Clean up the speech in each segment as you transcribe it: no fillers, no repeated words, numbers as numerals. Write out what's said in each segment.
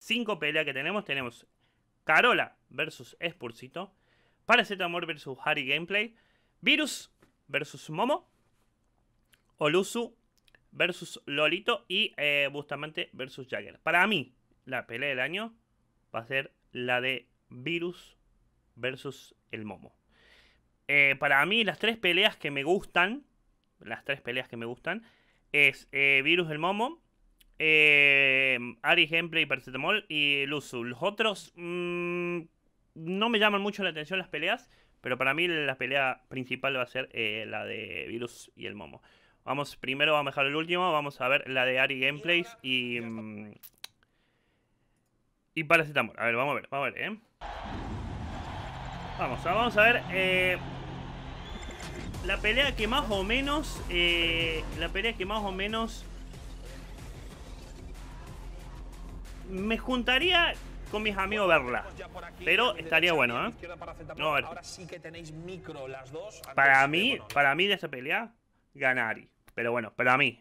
5 peleas que tenemos. Tenemos Carola versus Spursito, Paracetamol versus Harry Gameplay, Virus versus Momo, Olusu versus Lolito y Bustamante versus Jagger. Para mí, la pelea del año va a ser la de Virus versus el Momo. Para mí, las tres peleas que me gustan, es Virus el Momo, Ari Gameplay, Paracetamol y Luzu. Los otros no me llaman mucho la atención las peleas, pero para mí la pelea principal va a ser la de Virus y el Momo. Primero vamos a dejar el último, vamos a ver la de Ari Gameplays y Paracetamol. A ver, vamos a ver, Vamos a ver la pelea que más o menos me juntaría con mis amigos verla, pero estaría bueno, No, a ver. Ahora sí que tenéis micro las dos. Para mí de esa pelea gana Ari, pero bueno, para mí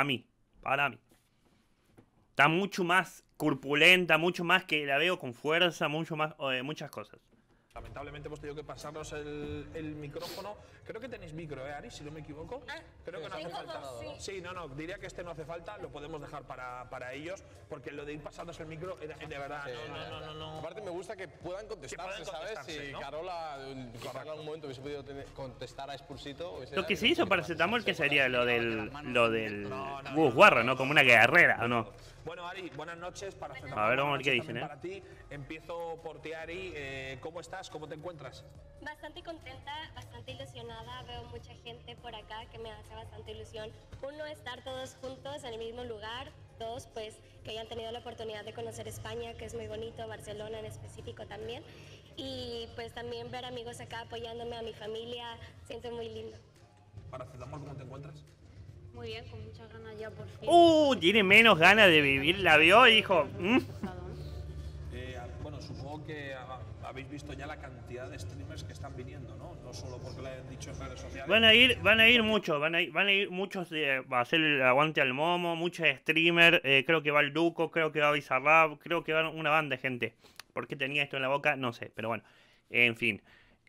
está mucho más corpulenta, mucho más que la veo con fuerza, mucho más muchas cosas. Lamentablemente hemos tenido que pasarnos el micrófono. Creo que tenéis micro, Ari, si no me equivoco. Creo que no hace falta. Sí, no, diría que este no hace falta, lo podemos dejar para ellos, porque lo de ir pasándose el micro, de verdad, no. Aparte me gusta que puedan contestarse, ¿sabes? Si Carola en algún momento hubiese podido contestar a Spursito... Lo que se hizo Paracetamol, que sería lo del Guarra, ¿no? Como una guerrera, ¿o no? Bueno, Ari, buenas noches. A ver, vamos a ver qué dicen, para ti. Empiezo por ti, Ari. ¿Cómo estás? ¿Cómo te encuentras? Bastante contenta, bastante ilusionada. Veo mucha gente por acá que me hace bastante ilusión. Uno, estar todos juntos en el mismo lugar. Dos, pues, que hayan tenido la oportunidad de conocer España, que es muy bonito, Barcelona en específico también. Y pues también ver amigos acá apoyándome, a mi familia. Siento muy lindo. Paracetamol, ¿cómo te encuentras? Muy bien, con muchas ganas ya por fin. Tiene menos ganas de vivir. La vio y dijo... Bueno, supongo que habéis visto ya la cantidad de streamers que están viniendo, ¿no? No solo porque lo hayan dicho en redes sociales. Van a ir muchos, muchos va a hacer el aguante al Momo, muchos streamers, creo que va el Duco, creo que va Bizarrap, creo que va una banda de gente. ¿Por qué tenía esto en la boca? No sé, pero bueno, en fin.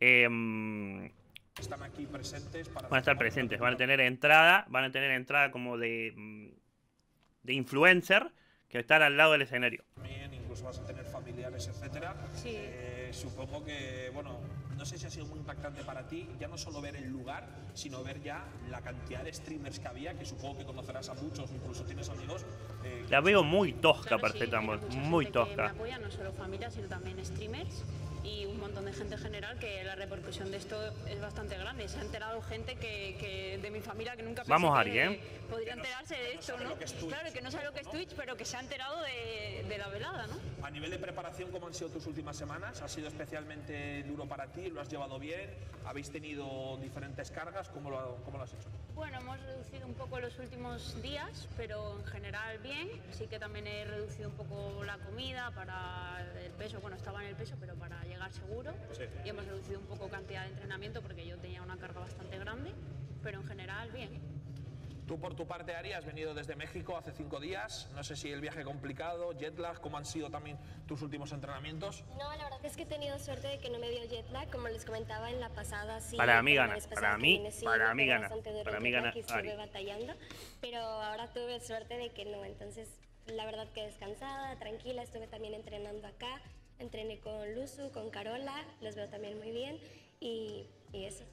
Están aquí presentes van a estar presentes, van a tener entrada como de influencer que estar al lado del escenario. También incluso vas a tener familiares, etcétera. Sí. Supongo que, bueno, no sé si ha sido muy impactante para ti, ya no solo ver el lugar, sino ver ya la cantidad de streamers que había, que supongo que conocerás a muchos, incluso tienes amigos. La veo muy tosca, claro, Paracetamol, sí, muy tosca. Que me apoya, no solo familia, sino también streamers y un montón de gente en general, que la repercusión de esto es bastante grande. Se ha enterado gente que de mi familia que nunca pensé Ari, podría enterarse de esto, ¿no? Claro, que no sabe lo que es Twitch, pero que se ha enterado de la velada, ¿no? A nivel de preparación, ¿cómo han sido tus últimas semanas? ¿Ha sido especialmente duro para ti? ¿Lo has llevado bien? ¿Habéis tenido diferentes cargas? ¿Cómo lo has hecho? Bueno, hemos reducido un poco los últimos días, pero en general bien. Sí que también he reducido un poco la comida para el peso. Bueno, estaba en el peso, pero para llegar seguro. Sí. Y hemos reducido un poco cantidad de entrenamiento porque yo tenía una carga bastante grande, pero en general bien. Tú, por tu parte, Ari, has venido desde México hace 5 días. No sé si el viaje complicado, jet lag, ¿cómo han sido también tus últimos entrenamientos? No, la verdad es que he tenido suerte de que no me dio jet lag, como les comentaba en la pasada. Sí, para mí gana, para mí gana, Ari. Estuve batallando, pero ahora tuve suerte de que no, entonces la verdad que descansada, tranquila, estuve también entrenando acá, entrené con Luzu, con Carola, los veo también muy bien y eso.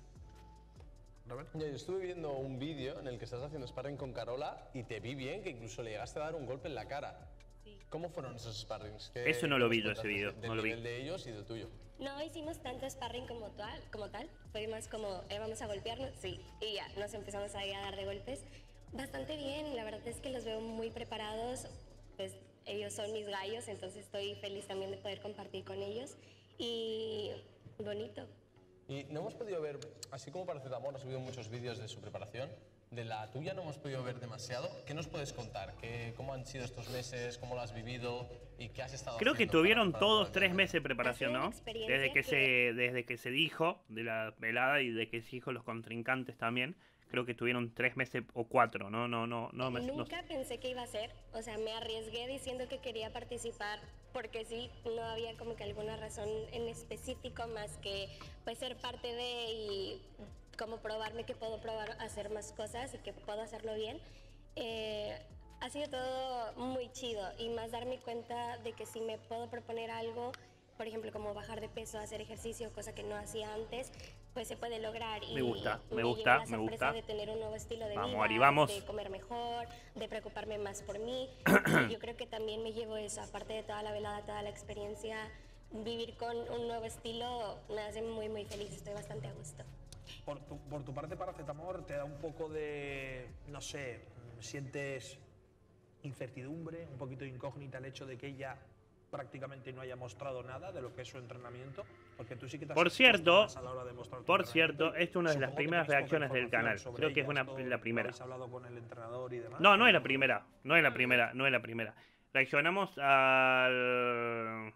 Yo estuve viendo un vídeo en el que estás haciendo sparring con Carola y te vi bien, que incluso le llegaste a dar un golpe en la cara. Sí. ¿Cómo fueron esos sparrings? Eso no lo vi yo, ese vídeo. No lo vi. Del de ellos y del tuyo. No hicimos tanto sparring como tal, fue más como, vamos a golpearnos, sí, y ya, nos empezamos ahí a dar de golpes. Bastante bien, la verdad es que los veo muy preparados, pues ellos son mis gallos, entonces estoy feliz también de poder compartir con ellos y bonito. Y no hemos podido ver, así como Paracetamol ha subido muchos vídeos de su preparación, de la tuya no hemos podido ver demasiado. ¿Qué nos puedes contar? ¿Cómo han sido estos meses? ¿Cómo lo has vivido? ¿Y qué has estado Creo que haciendo tuvieron para todos 3 meses de preparación, ¿no? Desde que se dijo de la velada y de que se dijo los contrincantes también, Creo que estuvieron 3 meses o 4, no. Nunca pensé que iba a ser, o sea, me arriesgué diciendo que quería participar porque sí, no había como que alguna razón en específico más que pues ser parte de y como probarme que puedo probar a hacer más cosas y que puedo hacerlo bien. Ha sido todo muy chido y más darme cuenta de que si me puedo proponer algo, por ejemplo, como bajar de peso, hacer ejercicio, cosa que no hacía antes, pues se puede lograr. Y me gusta. De tener un nuevo estilo de Vamos, vida, Ari, vamos. de comer mejor, de preocuparme más por mí. Yo creo que también me llevo eso, aparte de toda la velada, toda la experiencia, vivir con un nuevo estilo me hace muy, muy feliz. Estoy bastante a gusto. Por tu parte, Paracetamol, te da un poco de, no sé, sientes incertidumbre, un poquito de incógnita el hecho de que ella prácticamente no haya mostrado nada de lo que es su entrenamiento, porque tú sí que te has Por cierto, más a la hora de mostrar tu por entrenamiento, cierto, esto es una de las supongo que primeras tenéis poca reacciones del información canal. sobre Creo que es ella. ¿Esto la primera. ¿Habéis hablado con el entrenador y demás? No es la primera. No es la primera. Reaccionamos al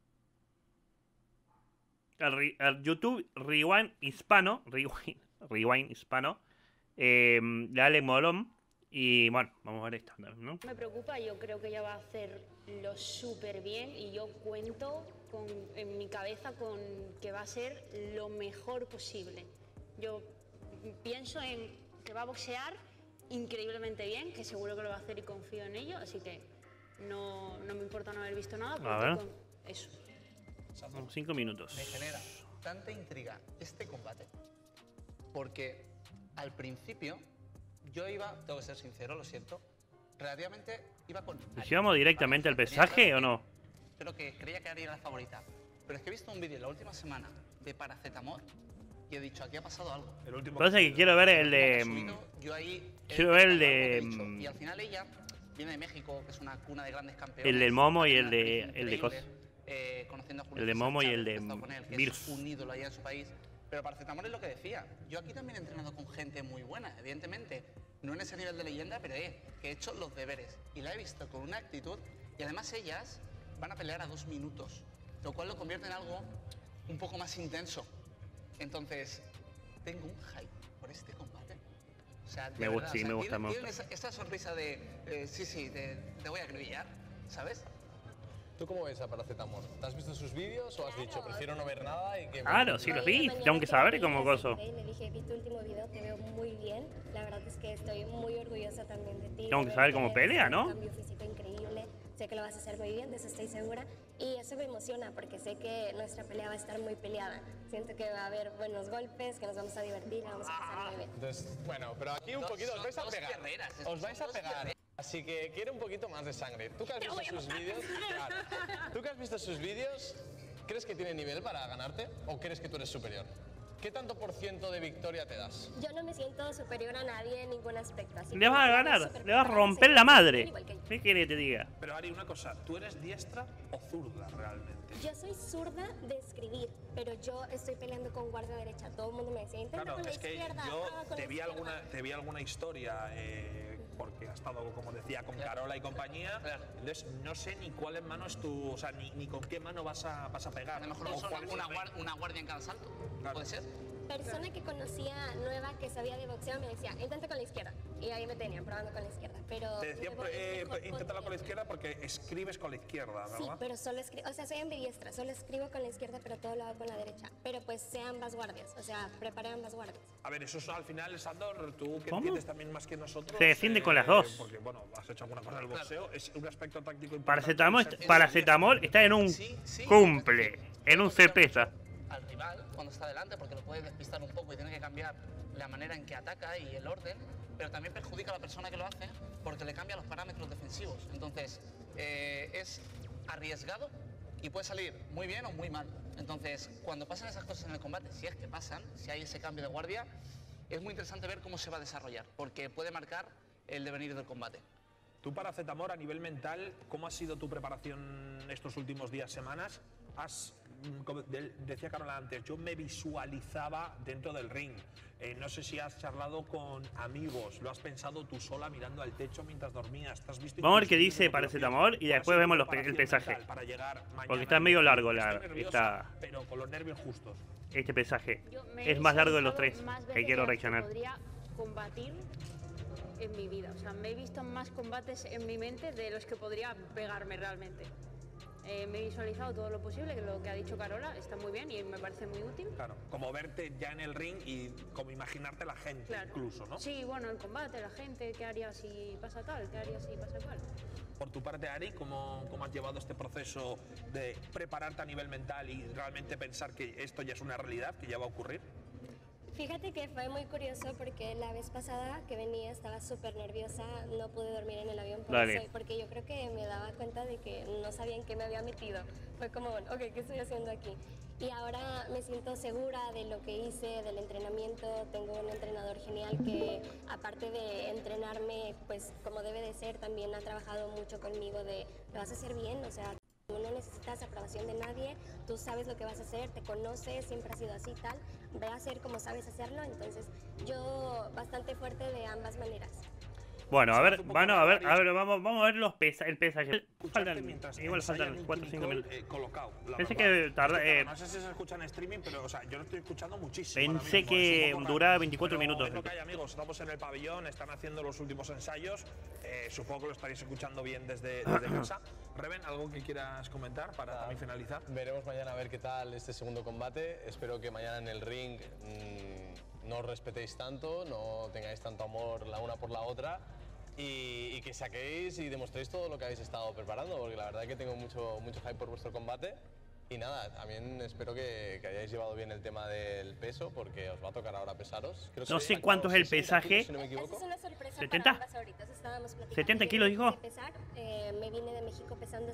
YouTube Rewind Hispano. Rewind Hispano. De Ale Molón. Y bueno, vamos a ver esto, ¿no? Me preocupa, yo creo que ella va a hacerlo súper bien y yo cuento en mi cabeza con que va a ser lo mejor posible. Yo pienso en que va a boxear increíblemente bien, que seguro que lo va a hacer y confío en ello, así que no me importa no haber visto nada, A ver. con eso. 5 minutos. Me genera tanta intriga este combate porque al principio yo iba, tengo que ser sincero, lo siento, relativamente iba con Ari. ¿Y vamos directamente al pesaje o no? Pero que creía que Ari era la favorita. Pero es que he visto un vídeo la última semana de Paracetamol y he dicho, aquí ha pasado algo. El último Pasa que quiero ver el de... Yo ahí Quiero ver el he de... dicho, y al final ella viene de México, que es una cuna de grandes campeones. El del Momo y ha tenido el una de... El de experiencia cos. increíble, conociendo a Julio El de César Momo y Chávez, el de que he estado con él, que Virus. es un ídolo allá en su país. Pero Paracetamol es lo que decía. Yo aquí también he entrenado con gente muy buena, evidentemente. No en ese nivel de leyenda, pero que he hecho los deberes. Y la he visto con una actitud. Y además ellas van a pelear a 2 minutos. Lo cual lo convierte en algo un poco más intenso. Entonces, tengo un hype por este combate. O sea, de verdad, Sí, me gusta. tienen esa sonrisa de sí, te voy a acribillar, ¿sabes? ¿Tú cómo ves a Paracetamol? ¿Te has visto sus vídeos o has dicho, prefiero no ver nada y que... Claro, sí los vi. Tengo que saber cómo gozo. Le dije, vi tu último video, te veo muy bien. La verdad es que estoy muy orgullosa también de ti. Tengo que saber cómo pelea, ¿no? Un cambio físico increíble. Sé que lo vas a hacer muy bien, de eso estoy segura. Y eso me emociona porque sé que nuestra pelea va a estar muy peleada. Siento que va a haber buenos golpes, que nos vamos a divertir, la vamos a pasar muy bien. Entonces, bueno, pero aquí un poquito os vais a pegar. Os vais a pegar. Así que quiero un poquito más de sangre. ¿Tú que has visto sus vídeos? Claro. ¿Tú que has visto sus vídeos? ¿Crees que tiene nivel para ganarte o crees que tú eres superior? ¿Qué tanto por ciento de victoria te das? Yo no me siento superior a nadie en ningún aspecto. Así Le vas a que ganar, súper le vas a preparada, romper sé la que madre. igual que yo. ¿Qué quieres que te diga? Pero Ari, una cosa, ¿tú eres diestra o zurda realmente? Yo soy zurda de escribir, pero yo estoy peleando con guardia derecha. Todo el mundo me decía, intenta Claro, con la es que izquierda. yo con te la vi izquierda". alguna historia, porque has estado, como decía, con Carola y compañía. Entonces, no sé ni cuál en mano es tu, o sea, ni con qué mano vas a pegar. A lo mejor O son cuál es el main. una guardia en cada salto. Claro. ¿Puede ser? Persona que conocía nueva que sabía de boxeo me decía, intenta con la izquierda. Y ahí me tenían probando con la izquierda. Pero Te decían, me voy mejor inténtalo con la la izquierda porque escribes con la izquierda, Sí, ¿verdad? pero solo escribo, o sea, soy ambidiestra, solo escribo con la izquierda, pero todo lo hago con la derecha. Pero pues sé ambas guardias, o sea, preparé ambas guardias. A ver, eso es, al final, Sandor, tú que ¿Cómo? entiendes también más que nosotros. Se defiende con las dos. Porque, bueno, has hecho alguna cosa en el boxeo, es un aspecto táctico importante. Paracetamol está en un Sí, cumple, en un certeza. Al rival cuando está delante porque lo puede despistar un poco y tiene que cambiar la manera en que ataca y el orden, pero también perjudica a la persona que lo hace porque le cambia los parámetros defensivos. Entonces, es arriesgado y puede salir muy bien o muy mal. Entonces, cuando pasan esas cosas en el combate, si es que pasan, si hay ese cambio de guardia, es muy interesante ver cómo se va a desarrollar, porque puede marcar el devenir del combate. Tú, Paracetamol, a nivel mental, ¿cómo ha sido tu preparación estos últimos días, semanas? Como decía Carola antes, yo me visualizaba dentro del ring. No sé si has charlado con amigos, lo has pensado tú sola mirando al techo mientras dormías. ¿Te has visto? Vamos a ver qué dice Paracetamol y después vemos el pesaje. Para llegar mañana. Porque está medio largo Estoy nerviosa, pero con los nervios justos. este pesaje. Yo me Es más largo de los visualizado 3 más que veces quiero de las reaccionar. podría combatir en mi vida. O sea, me he visto más combates en mi mente de los que podría pegarme realmente. Me he visualizado todo lo posible, que lo que ha dicho Carola está muy bien y me parece muy útil. Claro, como verte ya en el ring y como imaginarte la gente, Claro. incluso, ¿no? Sí, bueno, el combate, la gente, ¿qué haría si pasa tal? ¿Qué haría si pasa cual? Por tu parte, Ari, ¿cómo has llevado este proceso de prepararte a nivel mental y realmente pensar que esto ya es una realidad, que ya va a ocurrir? Fíjate que fue muy curioso porque la vez pasada que venía estaba súper nerviosa, no pude dormir en el avión por Dale. eso, porque yo creo que me daba cuenta de que no sabía en qué me había metido. Fue como, ok, ¿qué estoy haciendo aquí? Y ahora me siento segura de lo que hice, del entrenamiento. Tengo un entrenador genial que, aparte de entrenarme, pues como debe de ser, también ha trabajado mucho conmigo de, lo vas a hacer bien, o sea, tú no necesitas aprobación de nadie, tú sabes lo que vas a hacer, te conoces, siempre ha sido así tal, ve a hacer como sabes hacerlo, entonces yo bastante fuerte de ambas maneras. Bueno, a ver, vamos a ver el pesaje. Escucharte Faltan, mientras igual ensayan faltan un 4 o 5 clinicol, minutos. colocado, la Pensé verdad. que tarda, No sé si se escucha en streaming, pero o sea, yo lo estoy escuchando muchísimo. ahora Pensé mismo, que es un poco duraba raro. 24 Pero minutos. es lo que hay, amigos. Estamos en el pabellón, están haciendo los últimos ensayos. Supongo que lo estaréis escuchando bien desde casa. Reven, ¿algo que quieras comentar para también finalizar? Veremos mañana a ver qué tal este segundo combate. Espero que mañana en el ring no os respetéis tanto, no tengáis tanto amor la una por la otra y que saquéis y demostréis todo lo que habéis estado preparando, porque la verdad es que tengo mucho hype por vuestro combate. Y nada, también espero que hayáis llevado bien el tema del peso, porque os va a tocar ahora pesaros. Creo que No habéis sé cuánto es el 60 pesaje. kilos, si no me Esa equivoco. es una sorpresa 70. para ambas ahorita, estábamos platicando. 70 Yo kilos, no dijo. sé pesar, me vine de México pesando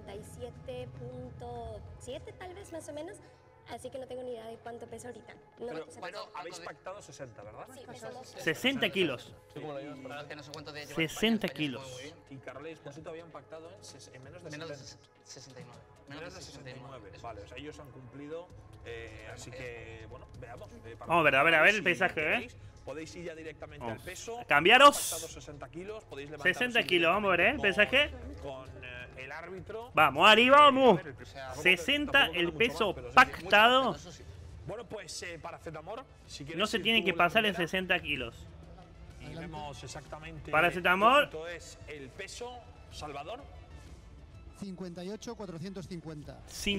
57.7 tal vez más o menos, así que no tengo ni idea de cuánto peso ahorita. No me Pero puse a bueno, pesar. habéis pactado 60, ¿verdad? Sí, pesamos 60 kilos. ¿Tú cómo lo llevas? Para los que no sé cuántos días 60 España se kilos. mueve muy bien. Y Carola y Esposito habían pactado en menos de Menos de 70. 69. Menos de 69. Vale, o sea, ellos han cumplido. Así que, bueno, veamos. Vamos a ver el si pesaje, queréis, podéis ir ya directamente al Vamos. peso. Cambiaros. Pactado 60 kilos, podéis levantaros 60 kilos, vamos a ver, ¿eh? Pesaje. Con el árbitro. Vamos, Ari, vamos. A ver, O sea, 60 tampoco el mucho peso más, pero sí, pactado. Eso sí. Bueno, pues paracetamol. Si quieres No se ir tiene tú que la pasar en primera, 60 kilos. Y vemos exactamente. Paracetamol. ¿Cuánto es el peso, Salvador? 58.450.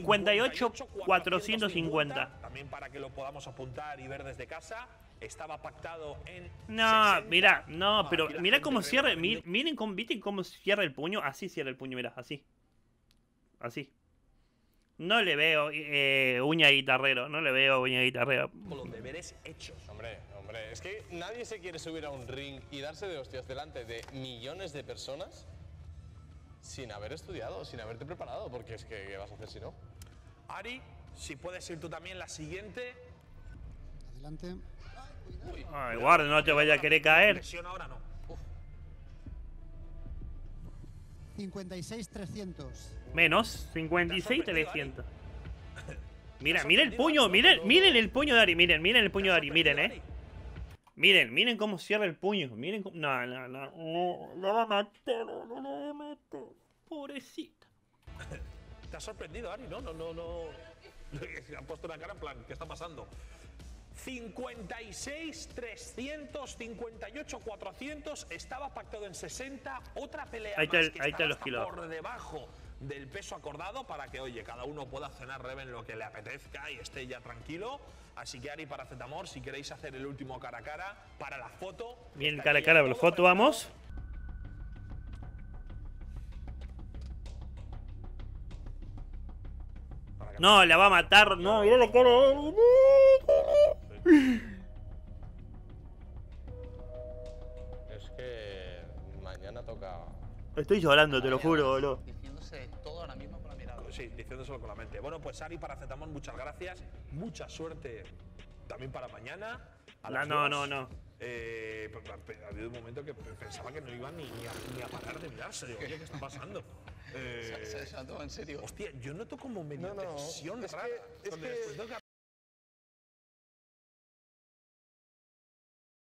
58,450. También para que lo podamos apuntar y ver desde casa. Estaba pactado en. No, 60. mira, no, Aquí pero la mira gente cómo cierra. realmente- Miren cómo, ¿viste cómo cierra el puño? Así cierra el puño, mira, así. Así. No le veo uña de guitarrero, no le veo uña de guitarrero. Con los deberes hechos. Hombre, es que nadie se quiere subir a un ring y darse de hostias delante de millones de personas sin haber estudiado, sin haberte preparado, porque es que ¿qué vas a hacer si no? Ari, si puedes ir tú también la siguiente. Adelante. Ay, guarda, no te vaya a querer caer. Lesión ahora no. 56.300. Menos, 56,300. Mira, Te has miren el puño, sorprendido, miren el puño de Ari, miren el puño de Ari, miren, Miren cómo cierra el puño, miren cómo... No, la va a matar, no la va a matar. Pobrecita. Te ha sorprendido, Ari, ¿no? Se ha puesto una cara en plan, ¿qué está pasando? 56.300, 58.400, estaba pactado en 60, otra pelea Ahí está más el- que ahí está estará los hasta kilos. por debajo del peso acordado para que, oye, cada uno pueda cenar Reven lo que le apetezca y esté ya tranquilo. Así que Ari, paracetamol, si queréis hacer el último cara a cara para la foto. Bien, está cara a aquí cara, ya por la todo foto, preparado. vamos. Para que No, la va a matar, no, mirá la cara de Ari. Es que mañana toca... Estoy llorando, te lo juro, boludo. Diciéndose todo ahora mismo para mirarlo. Sí, diciéndoselo con la mente. Bueno, pues Ari, paracetamol, muchas gracias. Mucha suerte también para mañana. A las No, 2. no. Ha habido un momento que pensaba que no iban ni a parar de mirarse. Digo, oye, ¿qué está pasando? Se lo toma en serio. Hostia, yo noto como medio No, tensión es rara. que- Cuando después de lo que ha